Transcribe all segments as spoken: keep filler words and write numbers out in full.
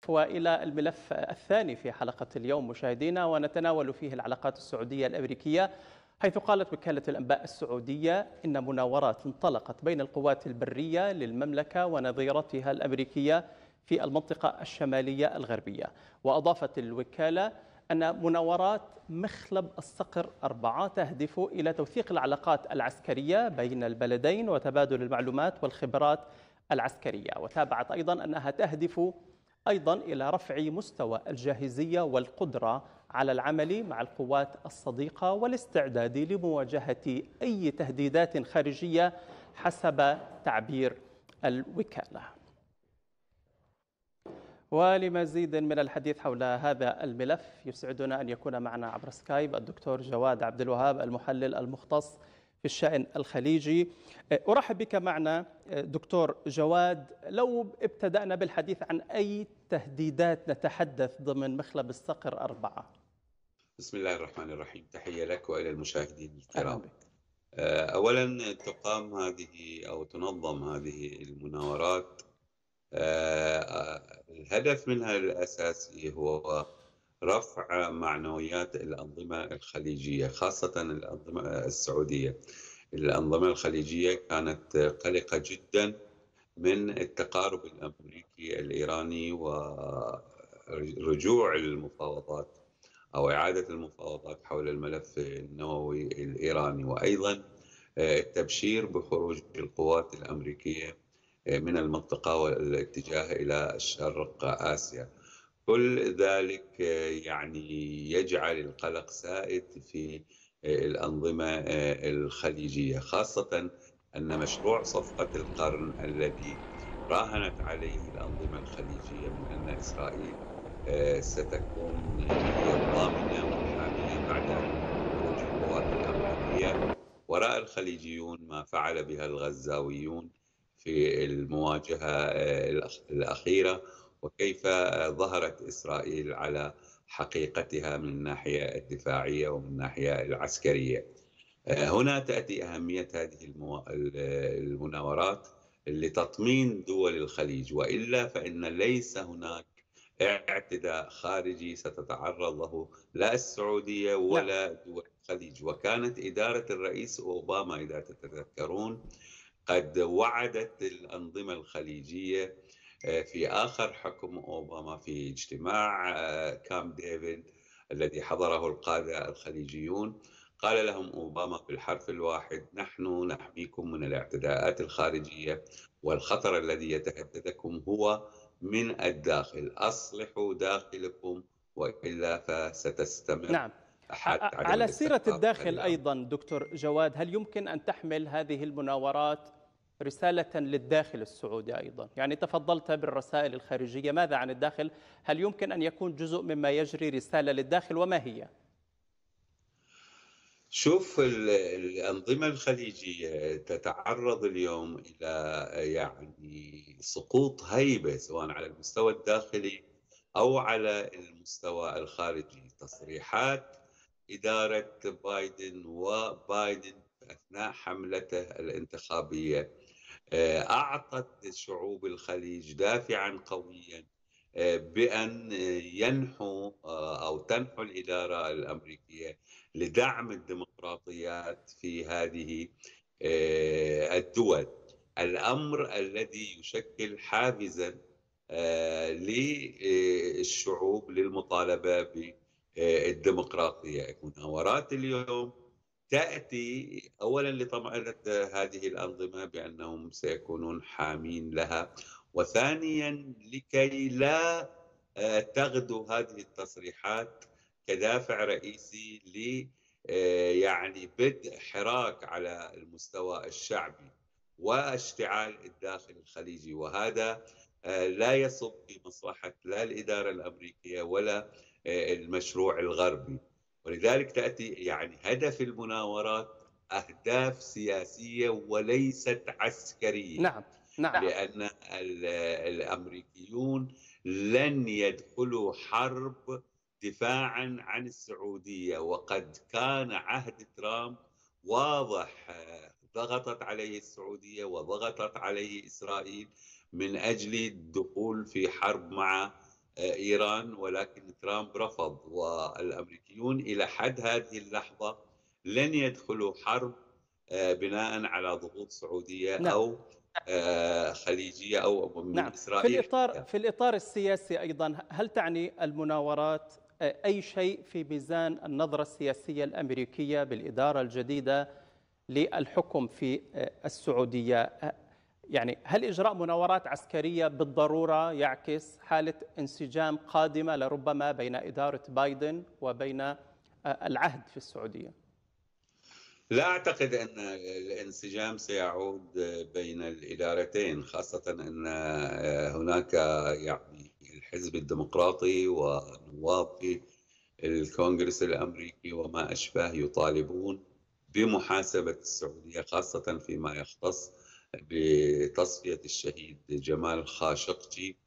وإلى الملف الثاني في حلقة اليوم مشاهدينا، ونتناول فيه العلاقات السعودية الأمريكية، حيث قالت وكالة الأنباء السعودية إن مناورات انطلقت بين القوات البرية للمملكة ونظيرتها الأمريكية في المنطقة الشمالية الغربية. وأضافت الوكالة أن مناورات مخلب الصقر أربعة تهدف إلى توثيق العلاقات العسكرية بين البلدين وتبادل المعلومات والخبرات العسكرية. وتابعت أيضا أنها تهدف أيضا إلى رفع مستوى الجاهزية والقدرة على العمل مع القوات الصديقة والاستعداد لمواجهة أي تهديدات خارجية حسب تعبير الوكالة. ولمزيد من الحديث حول هذا الملف يسعدنا أن يكون معنا عبر سكايب الدكتور جواد عبد الوهاب، المحلل المختص في الشأن الخليجي. أرحب بك معنا دكتور جواد. لو ابتدأنا بالحديث عن أي تهديدات نتحدث ضمن مخلب الصقر أربعة؟ بسم الله الرحمن الرحيم، تحية لك وإلى المشاهدين الكرام. أولا تقام هذه أو تنظم هذه المناورات، الهدف منها الأساسي هو رفع معنويات الأنظمة الخليجية، خاصة الأنظمة السعودية. الأنظمة الخليجية كانت قلقة جدا من التقارب الأمريكي الإيراني ورجوع المفاوضات أو إعادة المفاوضات حول الملف النووي الإيراني، وأيضا التبشير بخروج القوات الأمريكية من المنطقة والاتجاه إلى شرق آسيا. كل ذلك يعني يجعل القلق سائد في الأنظمة الخليجية، خاصة أن مشروع صفقة القرن الذي راهنت عليه الأنظمة الخليجية من أن إسرائيل ستكون هي الضامنة والحامية بعد خروج القوات الأمريكية، ورأى الخليجيون ما فعل بها الغزاويون في المواجهة الأخيرة، وكيف ظهرت إسرائيل على حقيقتها من الناحية الدفاعية ومن الناحية العسكرية. هنا تأتي أهمية هذه المناورات لتطمين دول الخليج، وإلا فإن ليس هناك اعتداء خارجي ستتعرض له لا السعودية ولا دول الخليج. وكانت إدارة الرئيس أوباما إذا تتذكرون قد وعدت الأنظمة الخليجية في آخر حكم أوباما في اجتماع كامب ديفيد الذي حضره القادة الخليجيون، قال لهم أوباما بالحرف الواحد: نحن نحميكم من الاعتداءات الخارجية، والخطر الذي يتهددكم هو من الداخل، أصلحوا داخلكم وإلا فستستمر. نعم. على سيرة الداخل أيضا دكتور جواد، هل يمكن أن تحمل هذه المناورات رسالة للداخل السعودي أيضا؟ يعني تفضلت بالرسائل الخارجية، ماذا عن الداخل؟ هل يمكن أن يكون جزء مما يجري رسالة للداخل، وما هي؟ شوف، الأنظمة الخليجية تتعرض اليوم إلى يعني سقوط هيبة سواء على المستوى الداخلي أو على المستوى الخارجي. تصريحات إدارة بايدن وبايدن أثناء حملته الانتخابية أعطت شعوب الخليج دافعا قويا بأن ينحوا أو تنحو الإدارة الأمريكية لدعم الديمقراطيات في هذه الدول، الأمر الذي يشكل حافزا للشعوب للمطالبة بالديمقراطية. مناورات اليوم تأتي أولا لطمأنة هذه الأنظمة بأنهم سيكونون حامين لها، وثانيا لكي لا تغدو هذه التصريحات كدافع رئيسي ل يعني بدء حراك على المستوى الشعبي واشتعال الداخل الخليجي، وهذا لا يصب في مصلحة لا الإدارة الأمريكية ولا المشروع الغربي. ولذلك تأتي يعني هدف المناورات أهداف سياسية وليست عسكرية. نعم نعم. لأن الأمريكيون لن يدخلوا حرب دفاعا عن السعودية، وقد كان عهد ترامب واضح، ضغطت عليه السعودية وضغطت عليه إسرائيل من أجل الدخول في حرب مع إيران، ولكن ترامب رفض، والأمريكيون إلى حد هذه اللحظة لن يدخلوا حرب بناء على ضغوط سعودية نعم. أو خليجية أو من نعم، في إسرائيل الإطار حتى. في الإطار السياسي أيضا، هل تعني المناورات أي شيء في ميزان النظرة السياسية الأمريكية بالإدارة الجديدة للحكم في السعودية؟ يعني هل إجراء مناورات عسكرية بالضرورة يعكس حالة انسجام قادمة لربما بين إدارة بايدن وبين العهد في السعودية؟ لا أعتقد أن الانسجام سيعود بين الإدارتين، خاصة أن هناك يعني الحزب الديمقراطي ونواب في الكونغرس الأمريكي وما أشبه يطالبون بمحاسبة السعودية، خاصة فيما يختص بتصفية الشهيد جمال خاشقجي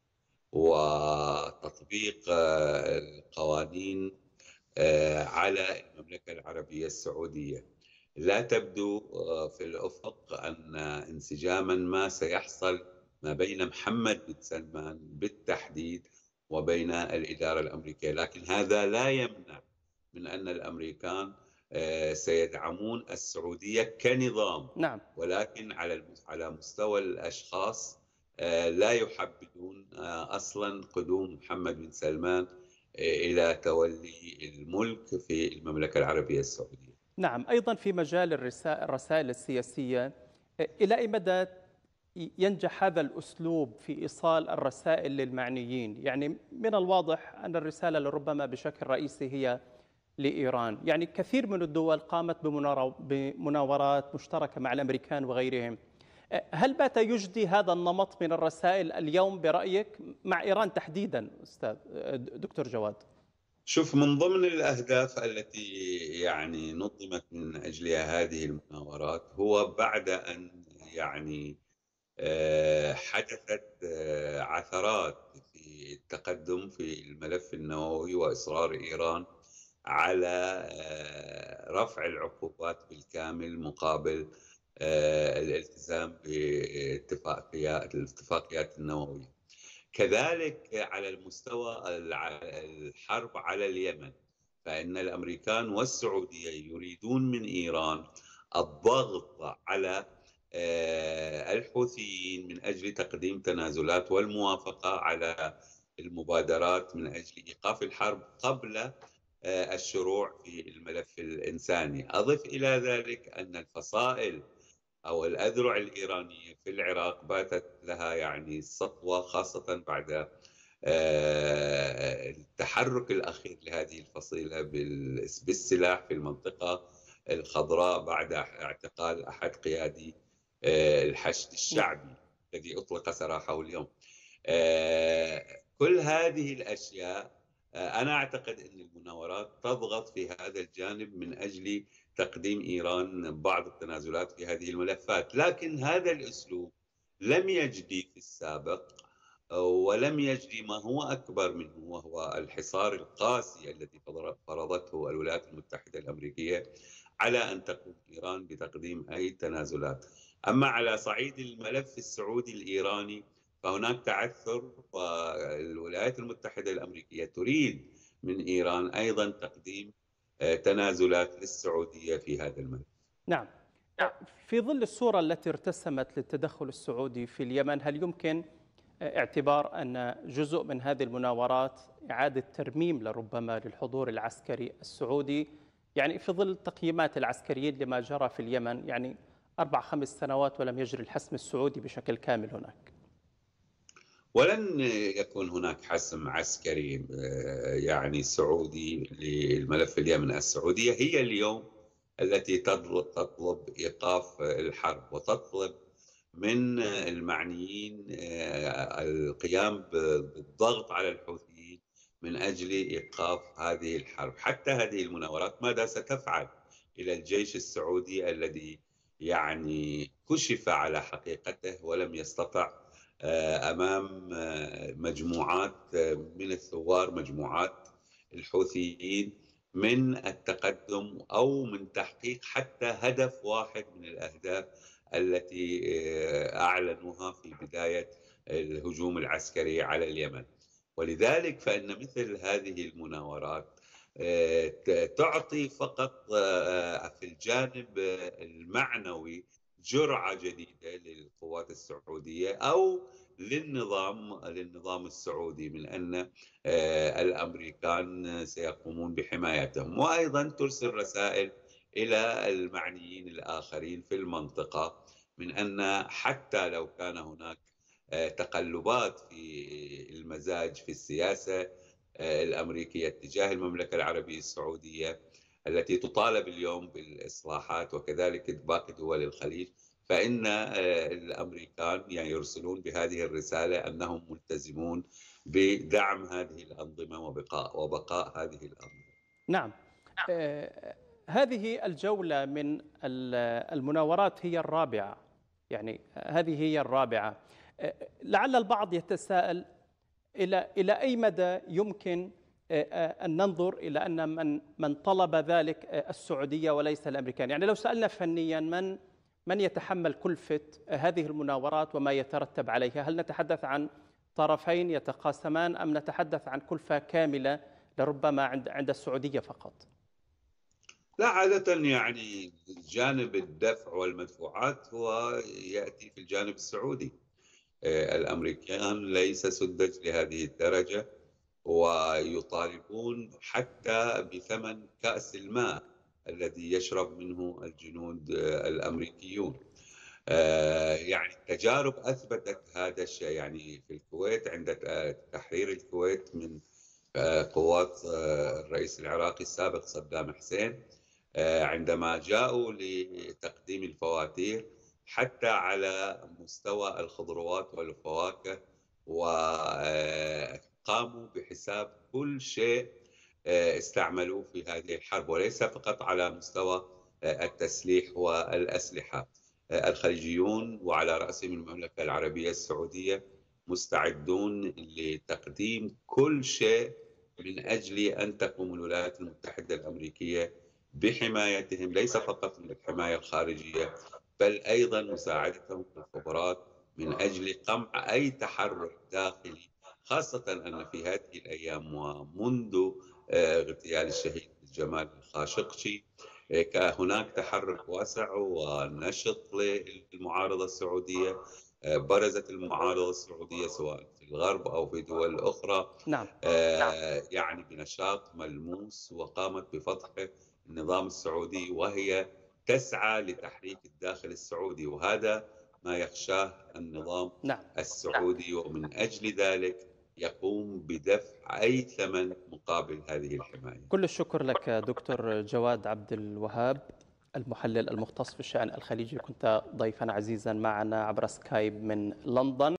وتطبيق القوانين على المملكة العربية السعودية. لا تبدو في الأفق أن انسجاما ما سيحصل ما بين محمد بن سلمان بالتحديد وبين الإدارة الأمريكية، لكن هذا لا يمنع من أن الأمريكان سيدعمون السعودية كنظام. نعم. ولكن على على مستوى الأشخاص لا يحبذون أصلا قدوم محمد بن سلمان إلى تولي الملك في المملكة العربية السعودية. نعم، أيضا في مجال الرسائل السياسية، إلى أي مدى ينجح هذا الأسلوب في إيصال الرسائل للمعنيين؟ يعني من الواضح أن الرسالة لربما بشكل رئيسي هي لإيران، يعني كثير من الدول قامت بمناورات مشتركة مع الأمريكان وغيرهم. هل بات يجدي هذا النمط من الرسائل اليوم برأيك مع إيران تحديدا أستاذ دكتور جواد؟ شوف، من ضمن الأهداف التي يعني نظمت من أجلها هذه المناورات هو بعد أن يعني حدثت عثرات في التقدم في الملف النووي وإصرار إيران على رفع العقوبات بالكامل مقابل الالتزام باتفاقيات الاتفاقيات النووية. كذلك على المستوى الحرب على اليمن، فإن الأمريكان والسعودية يريدون من إيران الضغط على الحوثيين من أجل تقديم تنازلات والموافقة على المبادرات من أجل إيقاف الحرب قبل الشروع في الملف الإنساني. أضف إلى ذلك أن الفصائل أو الأذرع الإيرانية في العراق باتت لها يعني سطوة، خاصة بعد التحرك الأخير لهذه الفصيلة بالسلاح في المنطقة الخضراء بعد اعتقال أحد قيادي الحشد الشعبي الذي أطلق سراحه اليوم. كل هذه الأشياء أنا أعتقد أن المناورات تضغط في هذا الجانب من أجل تقديم إيران بعض التنازلات في هذه الملفات، لكن هذا الأسلوب لم يجدي في السابق ولم يجدي ما هو أكبر منه، وهو الحصار القاسي الذي فرضته الولايات المتحدة الأمريكية على أن تقوم إيران بتقديم أي تنازلات. أما على صعيد الملف السعودي الإيراني فهناك تعثر، والولايات المتحدة الأمريكية تريد من إيران أيضا تقديم تنازلات للسعودية في هذا الملف. نعم، في ظل الصورة التي ارتسمت للتدخل السعودي في اليمن، هل يمكن اعتبار أن جزء من هذه المناورات إعادة ترميم لربما للحضور العسكري السعودي، يعني في ظل التقييمات العسكريين لما جرى في اليمن، يعني أربع خمس سنوات ولم يجري الحسم السعودي بشكل كامل هناك؟ ولن يكون هناك حسم عسكري يعني سعودي للملف اليمن. السعودية هي اليوم التي تطلب إيقاف الحرب وتطلب من المعنيين القيام بالضغط على الحوثيين من أجل إيقاف هذه الحرب. حتى هذه المناورات ماذا ستفعل إلى الجيش السعودي الذي يعني كشف على حقيقته ولم يستطع أمام مجموعات من الثوار، مجموعات الحوثيين، من التقدم أو من تحقيق حتى هدف واحد من الأهداف التي أعلنوها في بداية الهجوم العسكري على اليمن. ولذلك فإن مثل هذه المناورات تعطي فقط في الجانب المعنوي جرعة جديدة للقوات السعودية أو للنظام للنظام السعودي من أن الأمريكان سيقومون بحمايتهم، وأيضا ترسل رسائل إلى المعنيين الآخرين في المنطقة من أن حتى لو كان هناك تقلبات في المزاج في السياسة الأمريكية تجاه المملكة العربية السعودية التي تطالب اليوم بالإصلاحات وكذلك باقي دول الخليج، فإن الأمريكان يعني يرسلون بهذه الرسالة أنهم ملتزمون بدعم هذه الأنظمة وبقاء وبقاء هذه الأنظمة. نعم. آه هذه الجولة من المناورات هي الرابعة، يعني هذه هي الرابعة. آه لعل البعض يتساءل إلى إلى أي مدى يمكن أن ننظر إلى أن من من طلب ذلك السعودية وليس الأمريكان. يعني لو سألنا فنيا من من يتحمل كلفة هذه المناورات وما يترتب عليها؟ هل نتحدث عن طرفين يتقاسمان أم نتحدث عن كلفة كاملة لربما عند عند السعودية فقط؟ لا، عادة يعني جانب الدفع والمدفوعات هو يأتي في الجانب السعودي. الأمريكان ليس سذج لهذه الدرجة ويطالبون حتى بثمن كأس الماء الذي يشرب منه الجنود الأمريكيون. يعني التجارب أثبتت هذا الشيء. يعني في الكويت عند تحرير الكويت من قوات الرئيس العراقي السابق صدام حسين، عندما جاءوا لتقديم الفواتير حتى على مستوى الخضروات والفواكه وقاموا بحساب كل شيء استعملوه في هذه الحرب، وليس فقط على مستوى التسليح والأسلحة. الخليجيون وعلى رأسهم المملكة العربية السعودية مستعدون لتقديم كل شيء من أجل أن تقوم الولايات المتحدة الأمريكية بحمايتهم، ليس فقط من الحماية الخارجية بل أيضا مساعدتهم في الخبرات من أجل قمع أي تحرك داخلي، خاصة أن في هذه الأيام ومنذ اغتيال الشهيد جمال الخاشقجي هناك تحرك واسع ونشط للمعارضة السعودية. برزت المعارضة السعودية سواء في الغرب أو في دول أخرى نعم. آه يعني بنشاط ملموس، وقامت بفتح النظام السعودي وهي تسعى لتحريك الداخل السعودي، وهذا ما يخشاه النظام نعم. السعودي، ومن أجل ذلك يقوم بدفع أي ثمن مقابل هذه الحماية. كل الشكر لك دكتور جواد عبد الوهاب، المحلل المختص في الشأن الخليجي، كنت ضيفا عزيزا معنا عبر سكايب من لندن.